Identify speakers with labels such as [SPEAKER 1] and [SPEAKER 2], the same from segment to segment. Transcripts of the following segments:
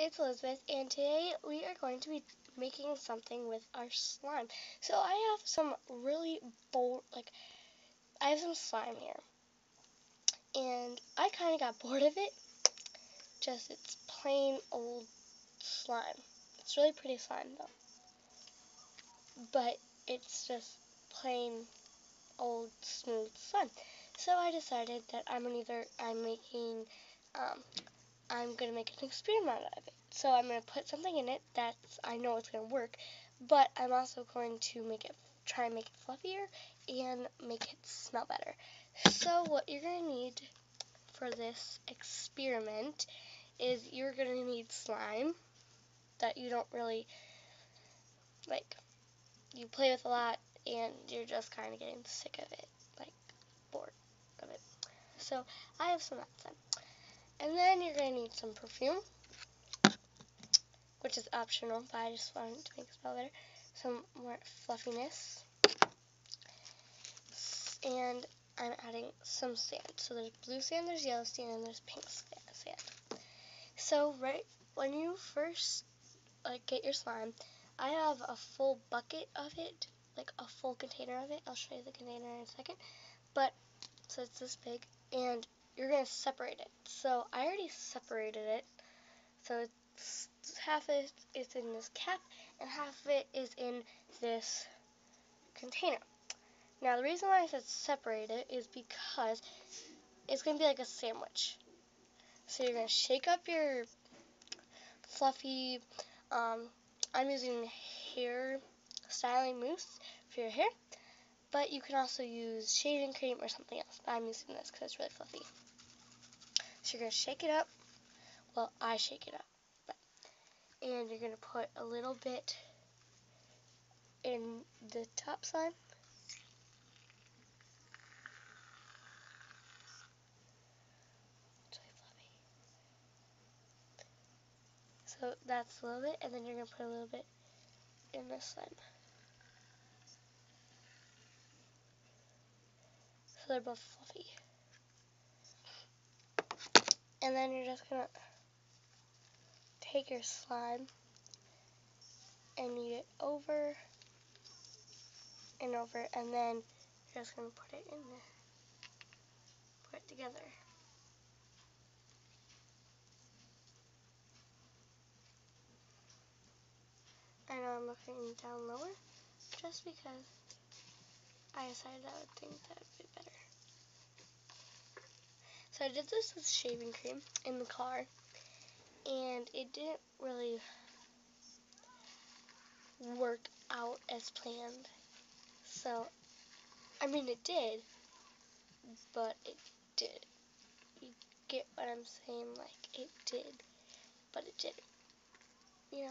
[SPEAKER 1] it's Elizabeth, and today we are going to be making something with our slime. So I have some really bold, I have some slime here, and I kind of got bored of it. It's plain old slime. It's really pretty slime though, but it's just plain old smooth slime. So I decided that I'm gonna make an experiment out of it. So I'm going to put something in it that I know it's going to work, but I'm also going to try and make it fluffier and make it smell better. So what you're going to need for this experiment is you're going to need slime that you don't really, you play with a lot and you're just kind of getting sick of it, bored of it. So I have some of that slime. And then you're going to need some perfume, which is optional, but I just wanted to make it smell better. Some more fluffiness. And I'm adding some sand. So there's blue sand, there's yellow sand, and there's pink sand. So right when you first get your slime, I have a full bucket of it, a full container of it. I'll show you the container in a second. So it's this big, and you're going to separate it. So I already separated it. So it's half of it is in this cap, and half of it is in this container. Now, the reason why I said separate it is because it's going to be like a sandwich. So you're going to shake up your fluffy, I'm using hair styling mousse for your hair, but you can also use shaving cream or something else. But I'm using this because it's really fluffy. So you're going to shake it up. Well, I shake it up. And you're going to put a little bit in the top slime. So that's a little bit, and then you're going to put a little bit in this slime. So they're both fluffy. And then you're just going to take your slime and knead it over and over, and then you're just going to put it together. I know I'm looking down lower, just because I decided I would think that would be better. So I did this with shaving cream in the car, and it didn't really work out as planned. So, I mean it did, but it did. You get what I'm saying? It did, but it didn't. Yeah.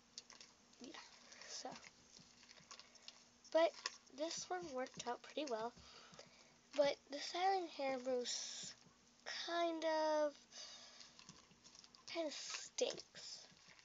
[SPEAKER 1] So, but this one worked out pretty well. But the styling hair mousse kind of stinks.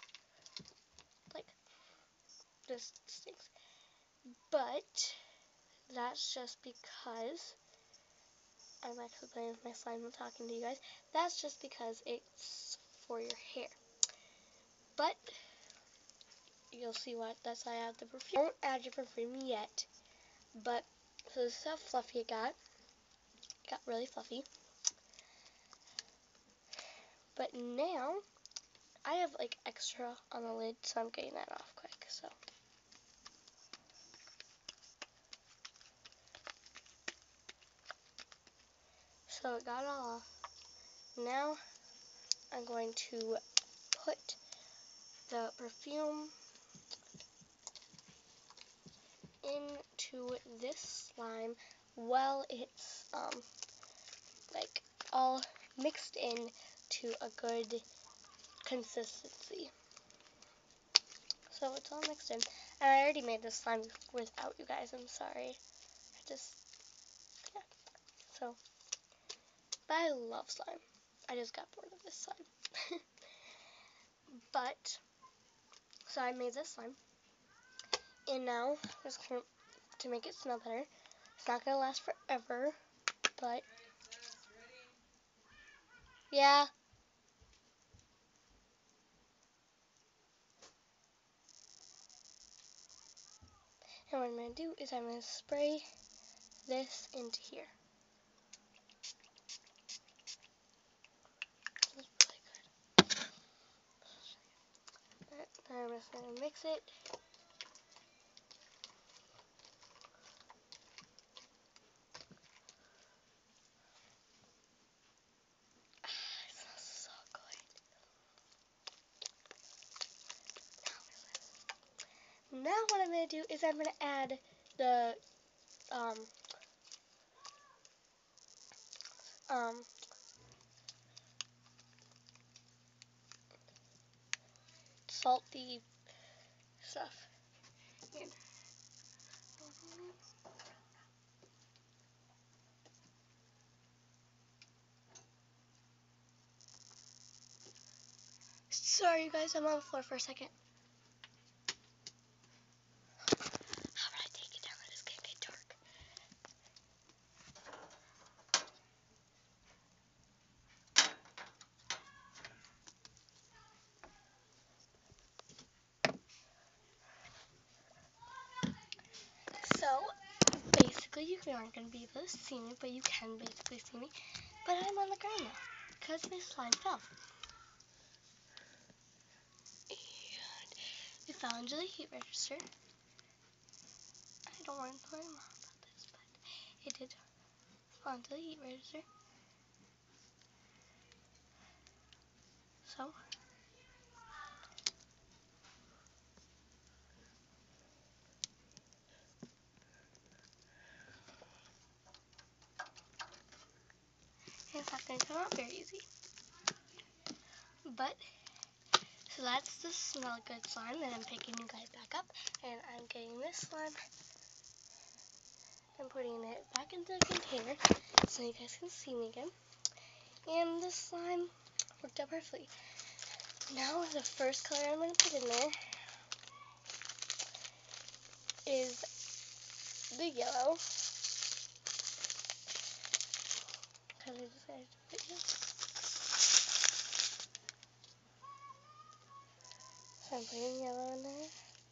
[SPEAKER 1] Just stinks. But that's just because I'm actually playing with my slime while talking to you guys. That's just because it's for your hair. But you'll see why. That's why I have the perfume. Don't add your perfume yet. But so this is how fluffy it got. It got really fluffy. But now I have extra on the lid, so I'm getting that off quick. So it got all off. Now I'm going to put the perfume into this slime while it's all mixed in to a good consistency. So it's all mixed in, and I already made this slime without you guys. I'm sorry. Yeah. So, but I love slime. I just got bored of this slime. So I made this slime, and now just to make it smell better. It's not gonna last forever, but yeah. And what I'm going to do is I'm going to spray this into here. This is really good. Then I'm just going to mix it. It smells so good. Now what I'm going to do is I'm going to add the salty stuff in. Sorry, you guys, I'm on the floor for a second. How would I take it down? It's gonna get dark. So, basically, you aren't going to be able to see me, but you can basically see me. But I'm on the ground now, because my slime fell. And it fell into the heat register. I don't want to tell my mom about this, but it did fall into the heat register. So, it's not going to come out very easy. But, so that's the smell good slime, and I'm picking you guys back up, and I'm getting this slime and putting it back into the container so you guys can see me again. And the slime worked out perfectly. Now the first color I'm going to put in there is the yellow. Because I decided to put it. So I'm putting yellow in there.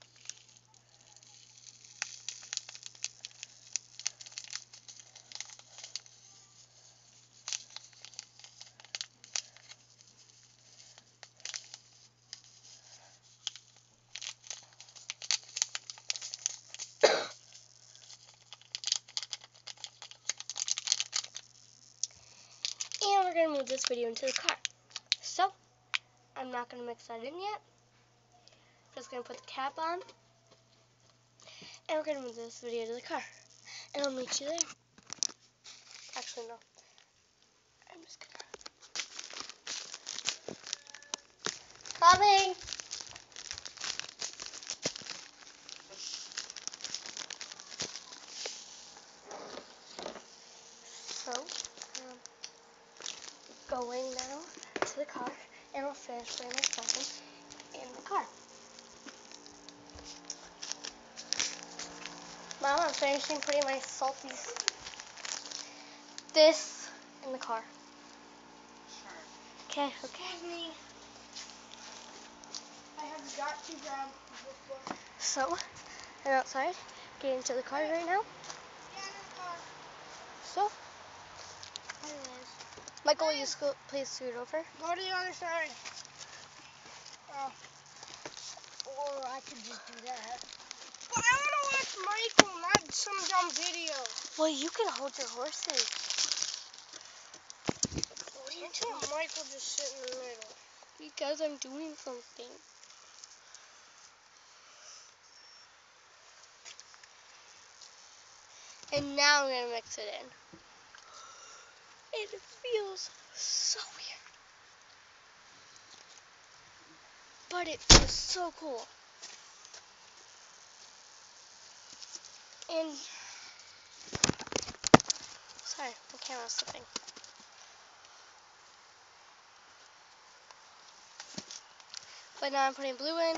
[SPEAKER 1] And we're going to move this video into the car. So, I'm not going to mix that in yet. Just going to put the cap on. And we're going to move this video to the car. And I'll meet you there. Actually, no. I'm just going to... Coming! So, going now to the car. And we'll finish putting my stuff in the car. Mom, I'm finishing putting my salty this in the car. Sure. Okay. Excuse me. I have got to grab this book. So, I'm outside, getting into the car right now. Yeah, in the car. So, anyways. Michael, will you please scoot over? Go to the other side. Or I could just do that. But I want to watch Michael, not some dumb video. Well, you can hold your horses. What are you doing? Michael just sit in the middle. Because I'm doing something. And now I'm going to mix it in. It feels so weird. But it feels so cool. And, sorry, the camera's slipping. But now I'm putting blue in.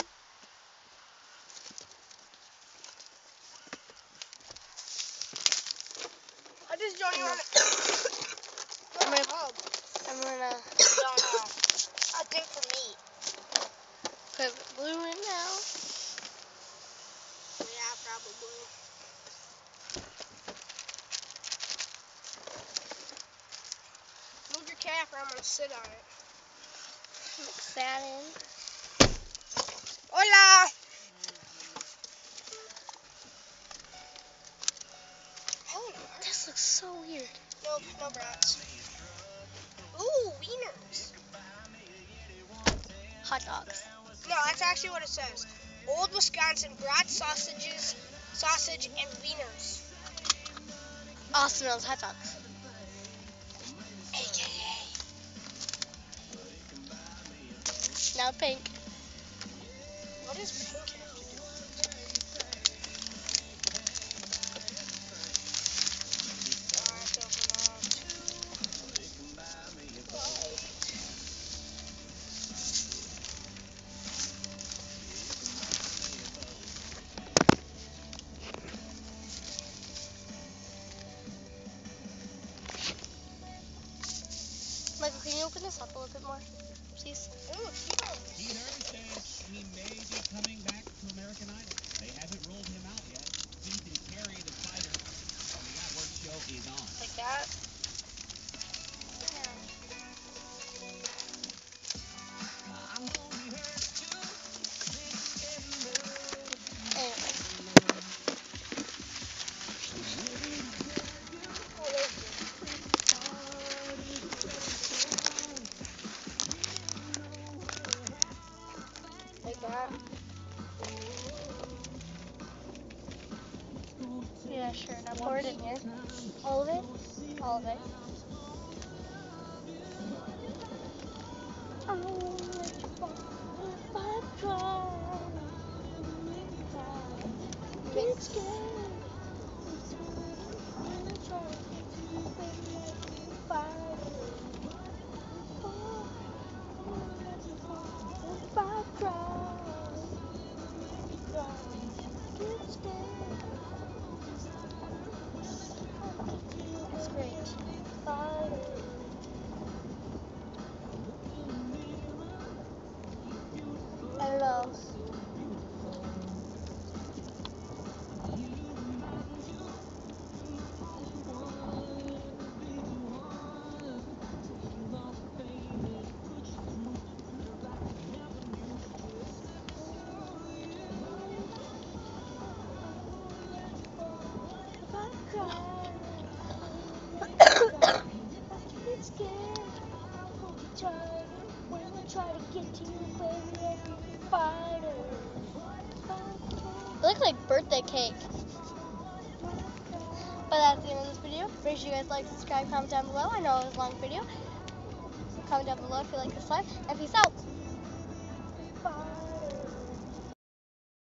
[SPEAKER 1] I just don't want it. I'm gonna don't know. I think for me. Put blue in now. Yeah, probably.
[SPEAKER 2] Move your cap or I'm gonna sit on it.
[SPEAKER 1] Mix that in.
[SPEAKER 2] Hola!
[SPEAKER 1] This looks so weird.
[SPEAKER 2] Nope, no brats. Ooh, wieners.
[SPEAKER 1] Hot dogs.
[SPEAKER 2] No, that's actually what it says. Old Wisconsin brat sausages, sausage, and wieners.
[SPEAKER 1] Austin knows hot dogs.
[SPEAKER 2] AKA.
[SPEAKER 1] Now pink.
[SPEAKER 2] What does pink have to do with it? Alright, open up.
[SPEAKER 1] Michael, can you open this up a little bit more, please?
[SPEAKER 2] Ooh,
[SPEAKER 3] Keith Urban says he may be coming back to American Idol. They haven't ruled him out yet. Keith and Terry, the fighter, on the At Work show is on.
[SPEAKER 2] like that.
[SPEAKER 1] Anyway.
[SPEAKER 2] Like that.
[SPEAKER 1] Yeah, sure. Now pour it in here. All of it? All of it. I won't let you fall if I try. Mix. It's great. I don't know. They look like birthday cake. But that's the end of this video. Make sure you guys like, subscribe, comment down below. I know it was a long video. Comment down below if you like this live. And peace out.